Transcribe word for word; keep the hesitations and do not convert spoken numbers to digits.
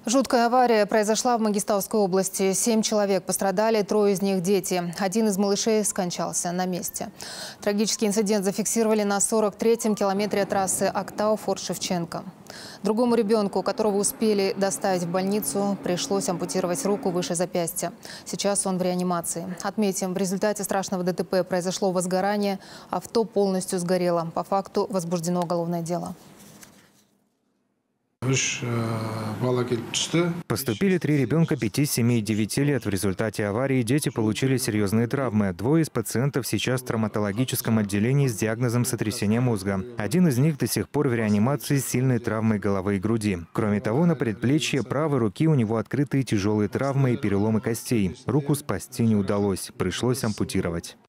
Жуткая авария произошла в Мангистауской области. Семь человек пострадали, трое из них – дети. Один из малышей скончался на месте. Трагический инцидент зафиксировали на сорок третьем километре трассы Актау-Форт Шевченко. Другому ребенку, которого успели доставить в больницу, пришлось ампутировать руку выше запястья. Сейчас он в реанимации. Отметим, в результате страшного ДТП произошло возгорание, авто полностью сгорело. По факту возбуждено уголовное дело. Поступили три ребенка пяти, семи и девяти лет. В результате аварии дети получили серьезные травмы. Двое из пациентов сейчас в травматологическом отделении с диагнозом сотрясения мозга. Один из них до сих пор в реанимации с сильной травмой головы и груди. Кроме того, на предплечье правой руки у него открытые тяжелые травмы и переломы костей. Руку спасти не удалось. Пришлось ампутировать.